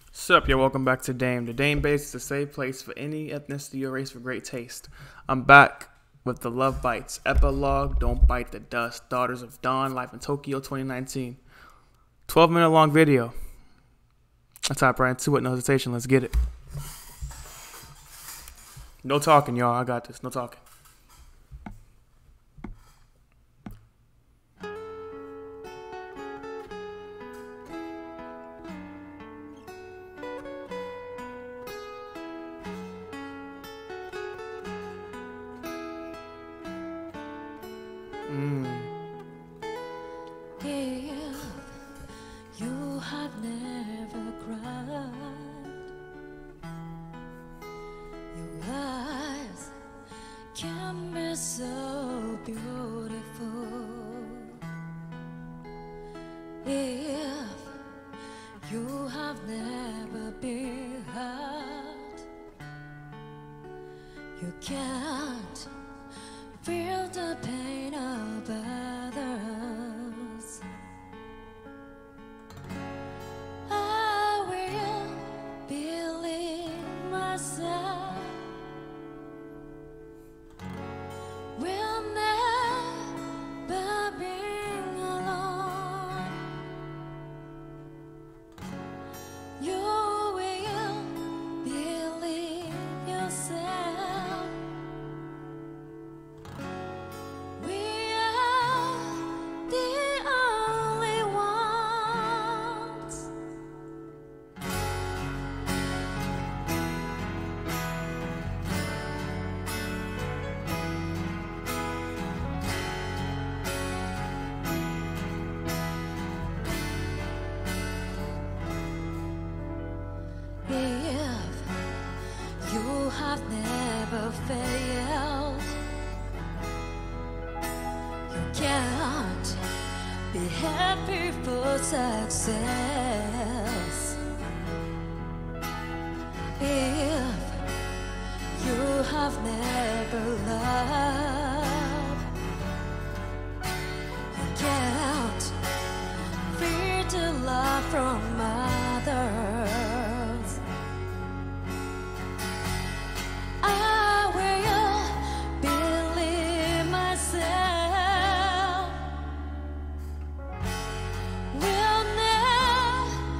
Sup, yo, welcome back to Dame. The Dame Base is a safe place for any ethnicity or race with great taste. I'm back with the Love Bites epilogue, Don't Bite the Dust, Daughters of Dawn, Life in Tokyo 2019. 12-minute long video. Let's hop right into it, no hesitation, let's get it. No talking, y'all, I got this, no talking. If you have never cried, your eyes can be so beautiful. If you have never been hurt, you can't feel the pain of others. I will believe myself, will never be alone. You will believe yourself. We are the only ones. If you have never failed, you can't be happy for success. If you have never loved, you can't fear the love from others. I will believe myself, will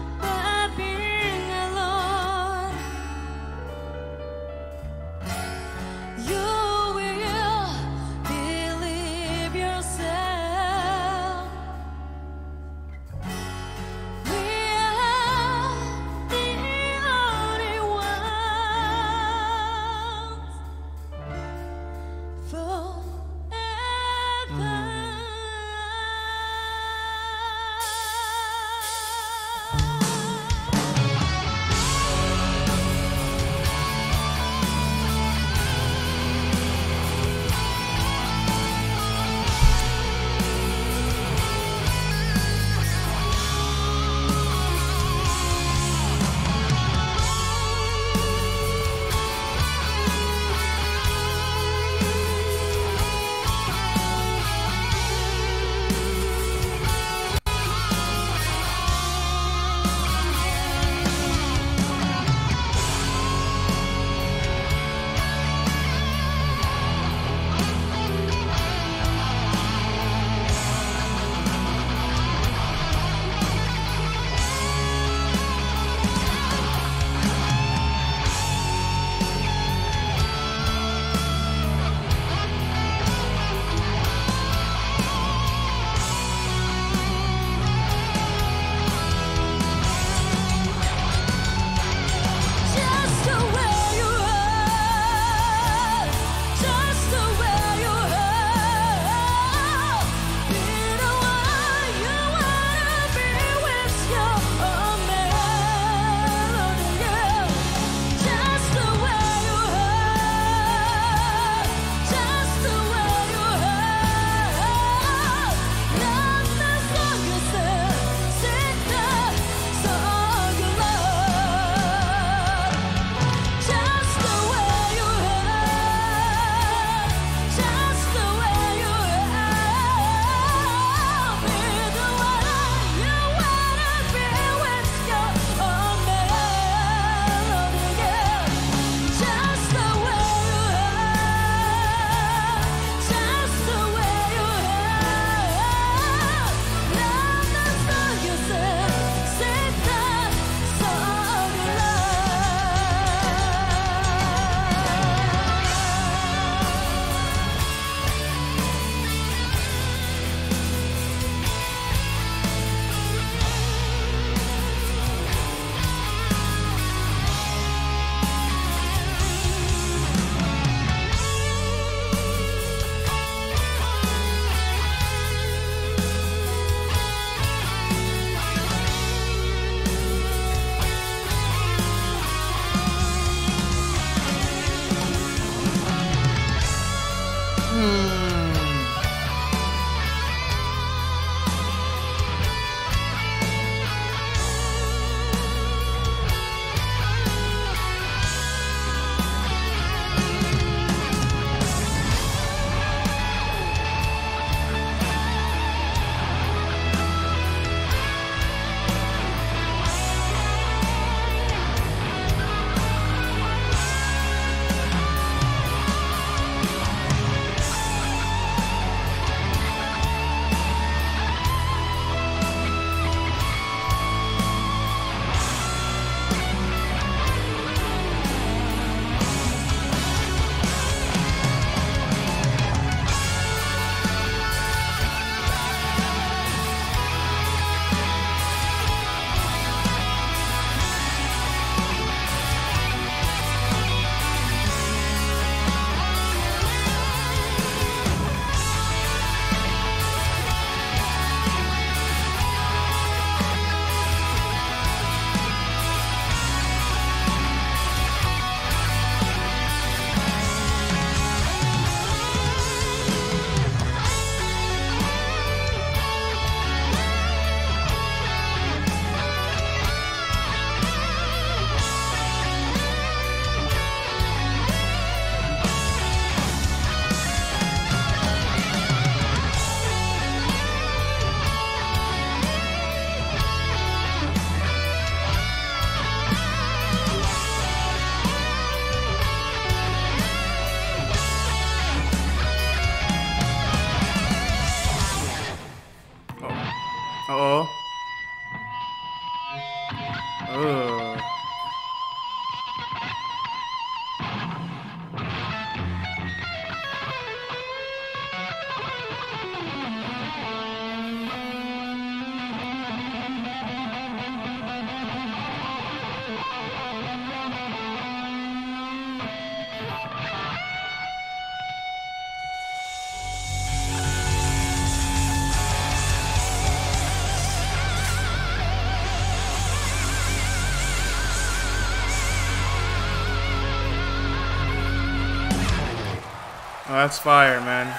Oh, that's fire, man.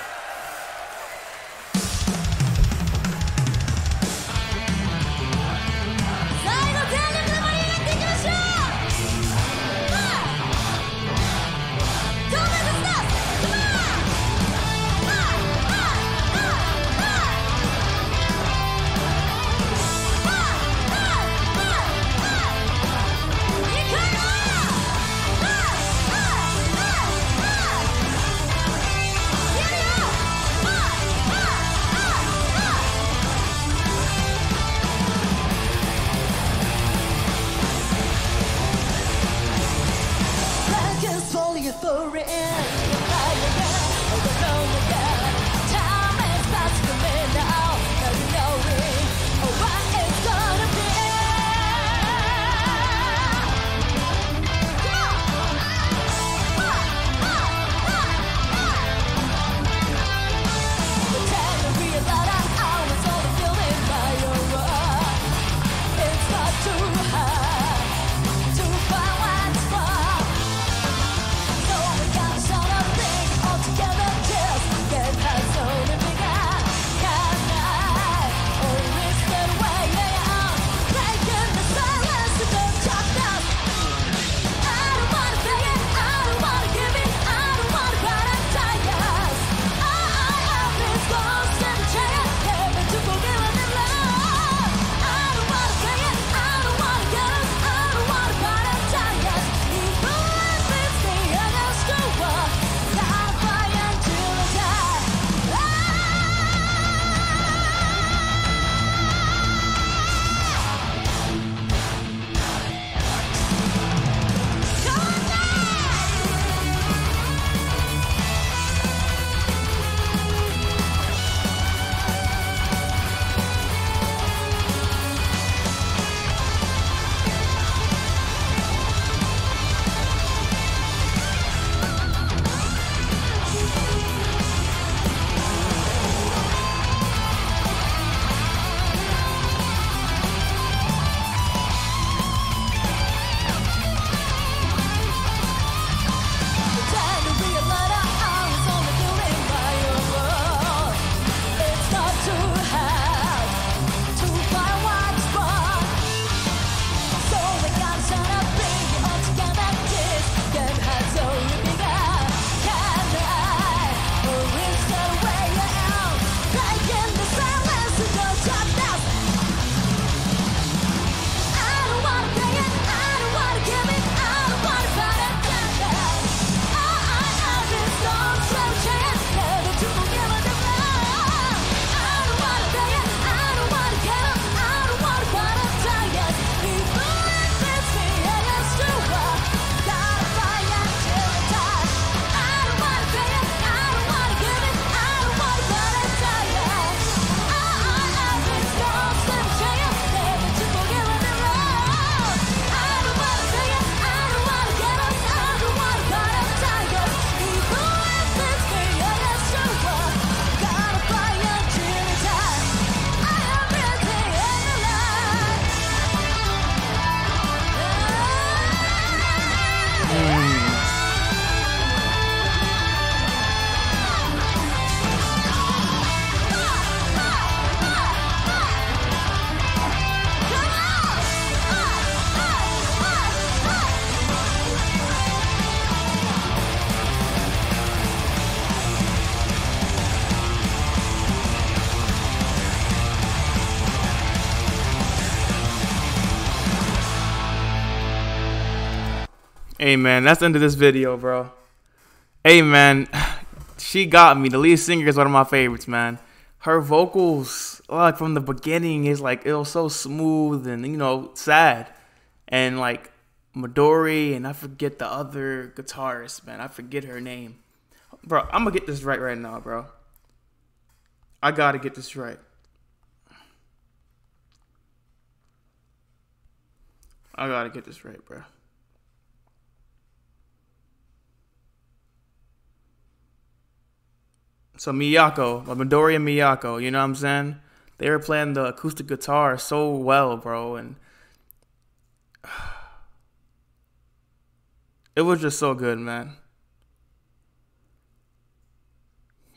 Hey man, that's the end of this video, bro. Hey man, she got me. The lead singer is one of my favorites, man. Her vocals, like from the beginning, is like it was so smooth and sad, and like Midori and I forget the other guitarist, man. I forget her name, bro. I'm gonna get this right now, bro. I gotta get this right. I gotta get this right, bro. So Miyako, Midori and Miyako, you know what I'm saying? They were playing the acoustic guitar so well, bro, and it was just so good, man.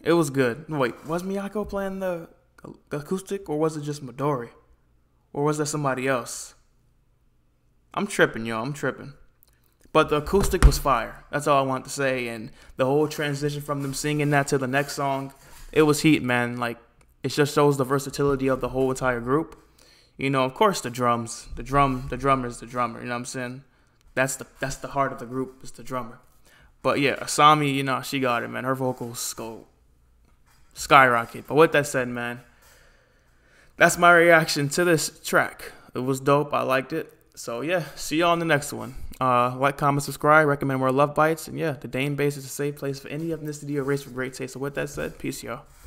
It was good. Wait, was Miyako playing the acoustic, or was it just Midori? Or was that somebody else? I'm tripping, y'all. I'm tripping. But the acoustic was fire. That's all I want to say. And the whole transition from them singing that to the next song, it was heat, man. Like, it just shows the versatility of the whole entire group. You know, of course, the drums. The drummer is the drummer. You know what I'm saying? That's the heart of the group, is the drummer. But yeah, Asami, you know, she got it, man. Her vocals go skyrocket. But with that said, man, that's my reaction to this track. It was dope. I liked it. So yeah, see y'all on the next one. Like, comment, subscribe, recommend more Love Bites. And yeah, the Dame Base is a safe place for any ethnicity or race with great taste. So with that said, peace, y'all.